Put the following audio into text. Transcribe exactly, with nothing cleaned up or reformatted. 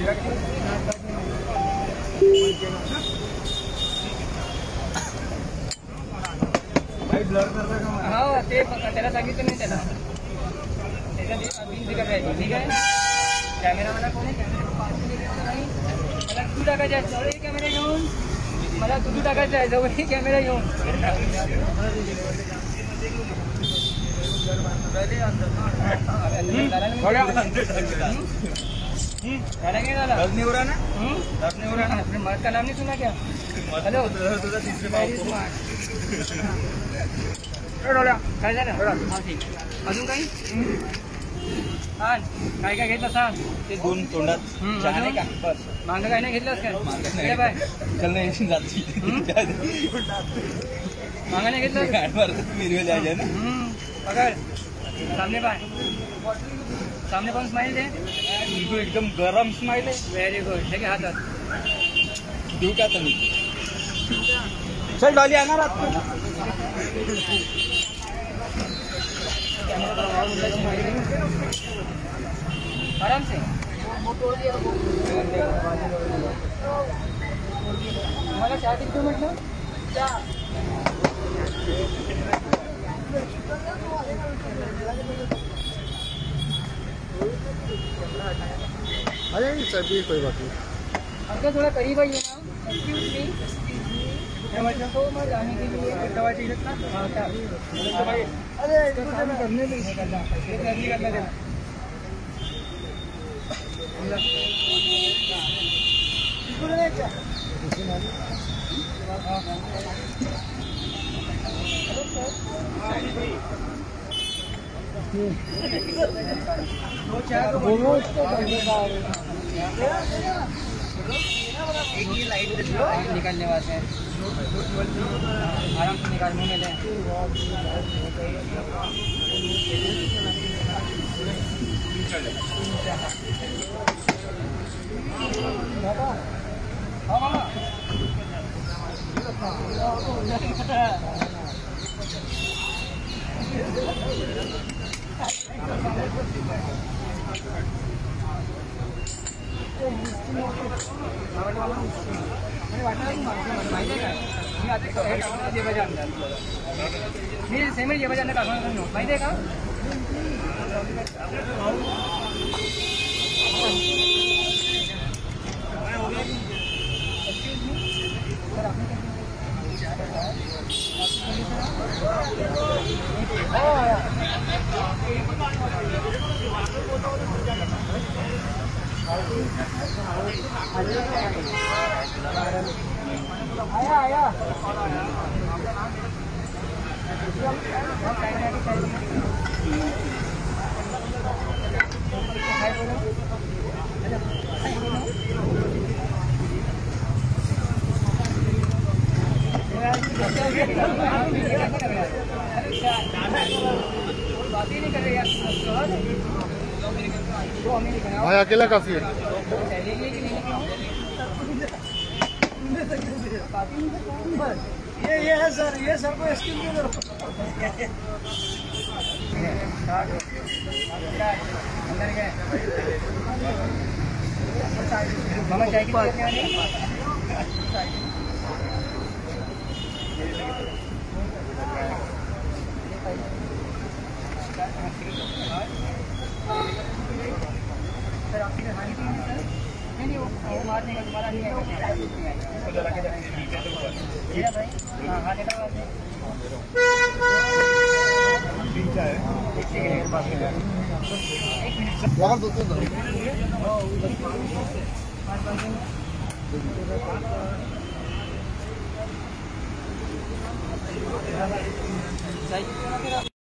हाँ ते त्याला सांगितलं नाही त्याला त्याच्या बिल करायची ठीक आहे. कॅमेरा मला कोण आहे मला तू टाकायचा आहे जवळ कॅमेरा घेऊन मला तू टाकायचा आहे जवळ कॅमेरा घेऊन मर्द का नाम नहीं सुना क्या? हेलो काय झालं अजून काही काय काय घेतलं सांग. ते दोन तोंडात चहा का बस मागं काय नाही घेतलंस काय बाय चल नाही जाती मागं नाही घेतलं मिरवे जायचे ना पकड सामने पाय सामने पण स्माइल दे बिल्कुल एकदम गरम स्माइल है. वेरी गुड ठीक है हातात देऊ का तुम्ही चल डॉली आना रात को आराम से मला चहा किती म्हटलं चहा अरे सभी कोई बात नहीं. अंकल थोड़ा करीब आइए ना. एक्सक्यूज मी तो मैं जाने के लिए दवा चाहिए था. अरे काम करने में करना देना एक ही लाइट निकालने वाले हैं आराम से निकाल मुँह में लें. हाँ मामा मी सेमेंट जेवायला टाकणार माहिती आहे का. आया आया भाई अकेला काफी है. ये ये है सर ये सर को स्किल क्यों करो अंदर गए मामा चाय की सर आपकी हानि तो नहीं सर नहीं नहीं वो मारने का तुम्हारा नहीं है भाई हाँ हाँ देखा एक मिनट